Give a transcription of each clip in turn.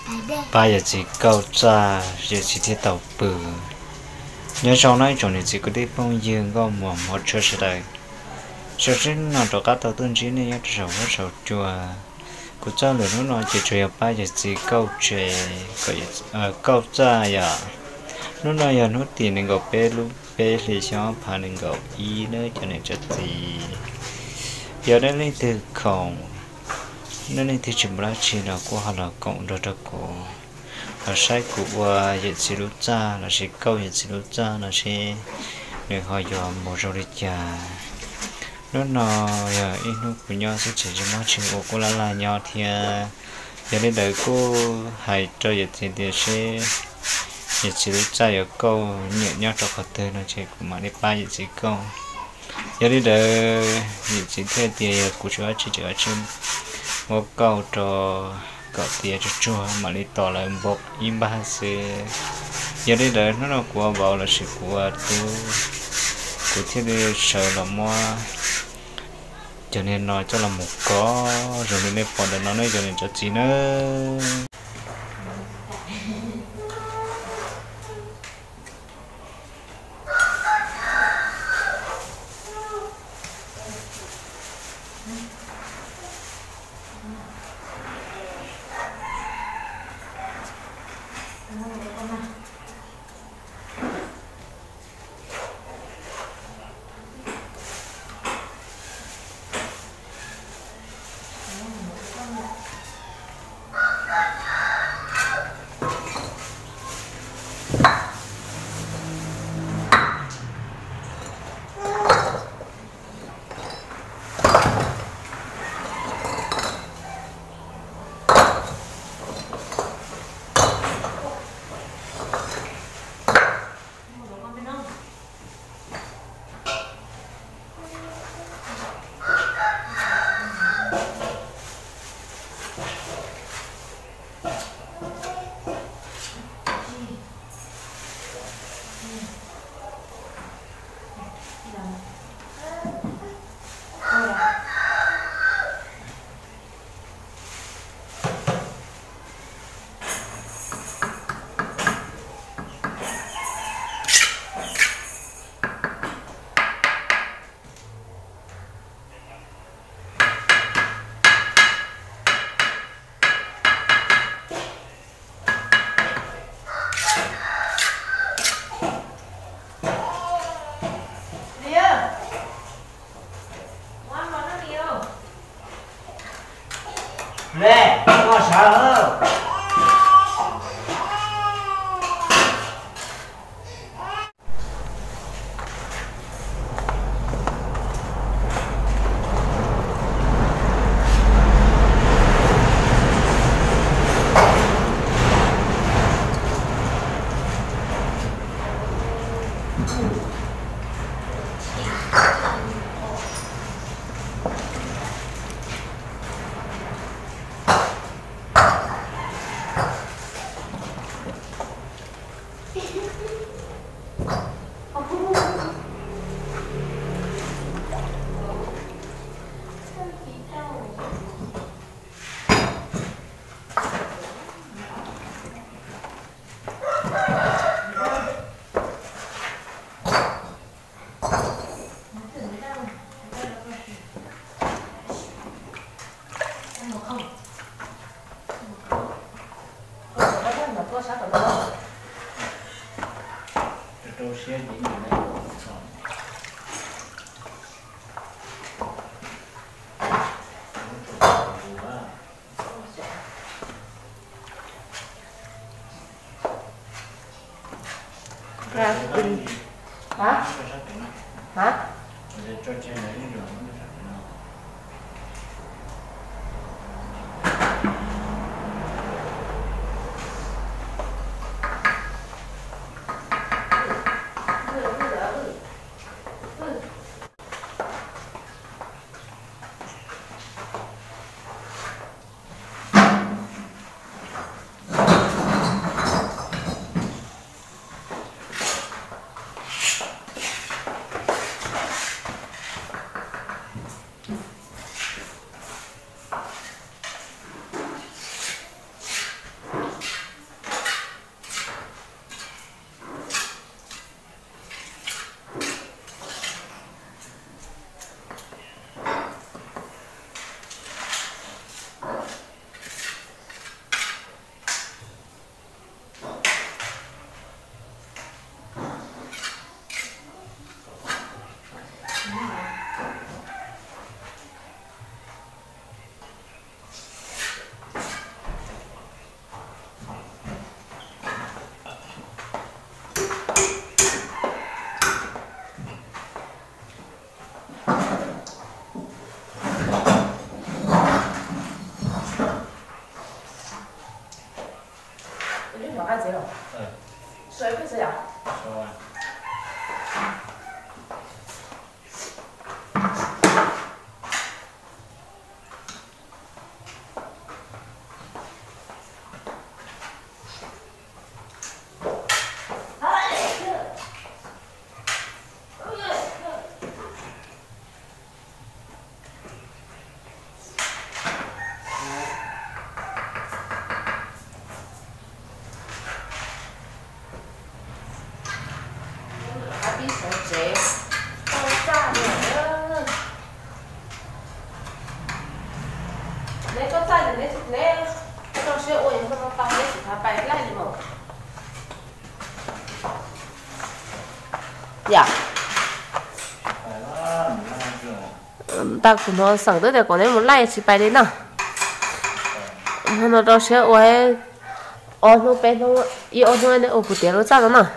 ba giờ chỉ câu cha giờ chỉ thiết tàu bự nhớ sau này chỗ này chỉ có đi phong dương có một chỗ sẽ đây sau khi nó cho các tàu tuần chỉ này nhớ sầu chùa của cha rồi nó chỉ chơi ba giờ chỉ câu chơi câu cha ya nó nói giờ nó tiền nên gặp bé thì sao phá nên gặp ý nữa cho nên chắc gì giờ đây lên từ không nên lên từ chừng ra chỉ là của họ là cộng đó của là sai của hiện sĩ lúc cha là sẽ câu hiện sĩ lúc cha là sẽ để họ dò một rồi đi chả nó giờ ít lúc của nhau sẽ chỉ cho nó chừng của là nhau thì giờ đây đợi cô hãy cho hiện sĩ thì sẽ hiện sĩ lúc cha ở câu nhẹ nhau cho họ tới nó chỉ của mà đi ba hiện sĩ câu giờ đây đợi hiện sĩ theo thì của chú chỉ một câu cho cậu tia cho chua mà đi tỏ lại một im ba sự giờ đây đợi nó của bảo là sự của thiết đi sợ là mua cho nên nói cho là một có rồi nên còn để nó nói cho nên cho chị nữa Nè, có sợ không? Ra hả? Hả? 干谁了？水不是呀？比手机爆炸了！你個炸人你到時我用什麼包你其他擺來的嘛？呀。ta cũng nó sẵn tới để có nên một lại chỉ bài đến nào nó đó sẽ ôi nó bé nó yêu nó này ở phụ tiền nó sao đó nào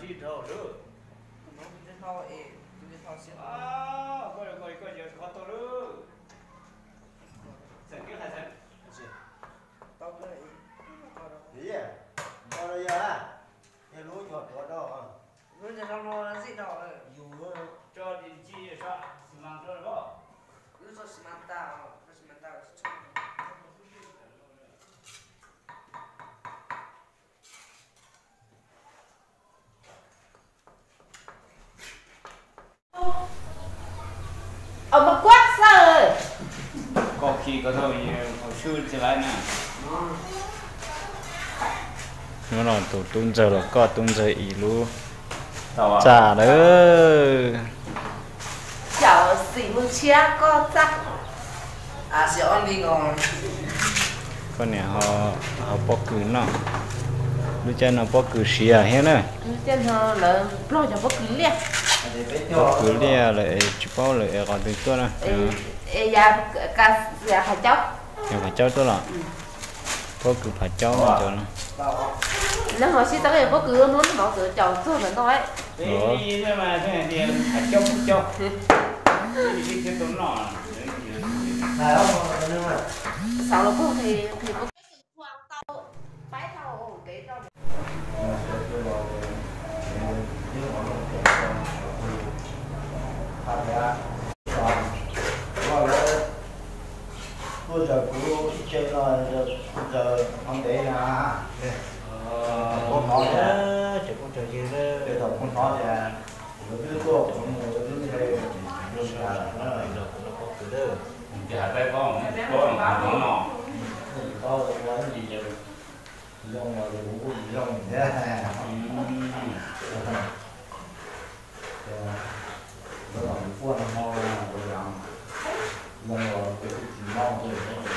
gì đâu nữa nó sẽ thao ế sẽ thao xịn coi giờ khó tôi nữa sẽ cái hay sẽ tao cái này gì à coi đây giờ à cái lúa nhọt nhọt đó bây giờ nó gì đó dù cho đi chi sao mang cho nó cứ cho xi măng tao ông mà quát sao rồi có khi có thôi hồi xưa thì lại nè nó là tụi tung giờ là có tung giờ ý luôn trả đó chảo xỉ mương chia có chắc à sẽ ăn đi ngon con này họ bỏ cử nó lúc trên nó bỏ cử xìa hết nữa trên họ là lo cho bất cứ liền bỏ cử lia lại chụp bao lại còn từ tôi nè ya cá ya phải chóc nhưng phải cháu tôi là bỏ cử phải cháu mà cho nó nó họ sẽ tới bất cứ nó bỏ cử chậu thôi mà thôi đi mà thế này thì phải cháu đi cái tốn nọ phải không nhưng mà sau đó thì có hoàng tàu bãi tàu để cho bây giờ cứ chơi là giờ không để là con nói đó chỉ con chơi gì đó bây giờ con nói là rồi cứ cô cũng rồi cứ như đây luôn là nó là được nó có từ đó thì hãy bay con nó nọ có cái gì vậy lông mà đủ gì lông thế nó là một con mò rồi làm lông rồi cái gì mò rồi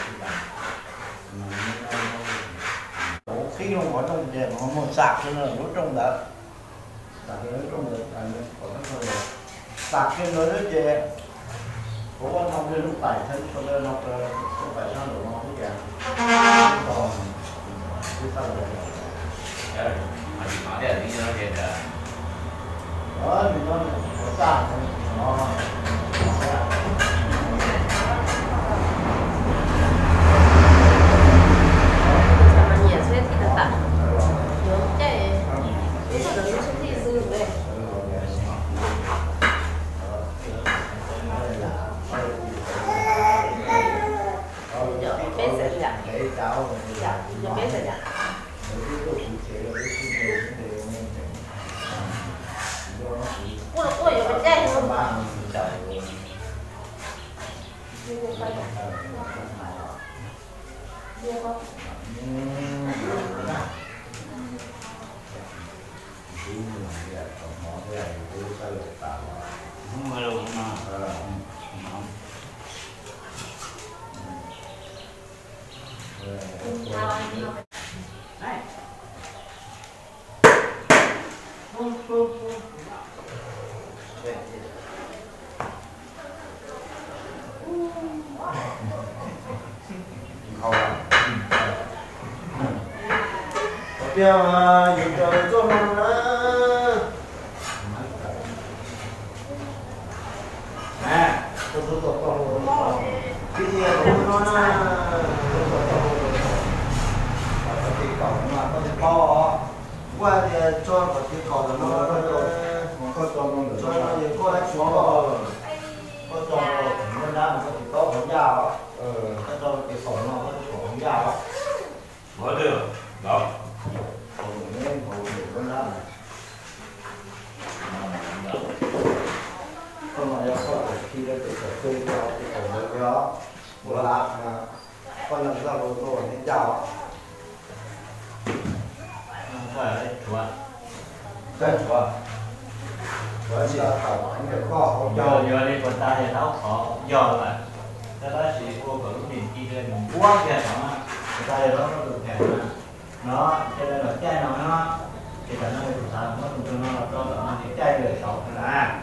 khi không có trong để nó một sạc cho nó nó trong đó sạc nó trong được là nó có nó thôi sạc trên nó nữa chè có con không lên lúc tải thân cho nên nó không phải sao được nó cái gì còn cái sao được mà chỉ nói để đi nó để đó thì nó có sạc nó bây giờ dùng trời cho nó nè cái gì cũng nó cái cổng mà có thể co qua thì cho vào cái cổng nó có cho nó gì có đánh xuống có cho nó ra mà có thể có không dao có cho cái cổng nó có thể không dao mở được đó không mà do khi đó tự khơi cho cái cổ mới đó một lát con lần ra rồi rồi nên chào phải đấy chúa đây chúa chúa chỉ là tổng anh được kho không cho giờ đi còn ta thì nó khó giờ là ta đã chỉ vô có lúc mình đi lên mình quá kìa nó người ta thì nó được kẹt nó cho nên là cái nó thì cả nó phải thủ sao nó dùng cho nó là cho nó thì chai đời sống là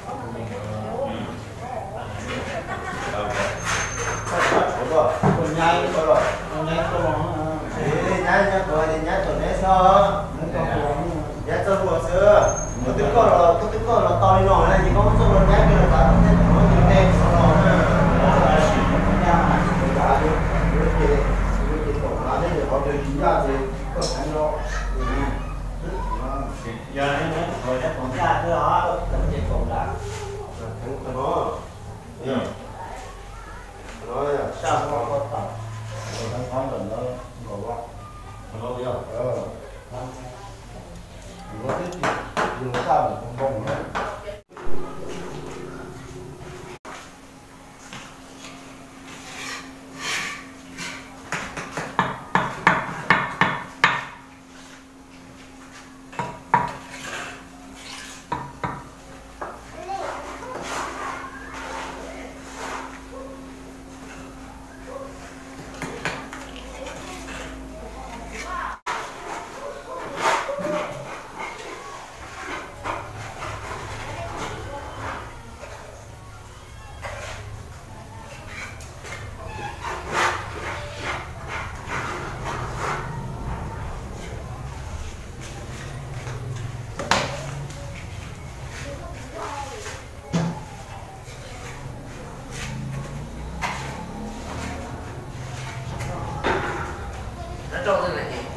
con nhai có rồi con nhai có rồi thì nhai cho tôi thì nhai tôi nấy sao nó còn nhai cho tôi xưa có tiếng còi là to đi nổi này chỉ có một số lần nhát kia là cả không thể nói gì đen nó giờ này rồi nó còn ra cái đó làm gì còn đã nó sao nó có tập rồi nó có mình nó ngồi qua nó bây giờ nó cái gì dùng sao mình không bông nữa trộn thế này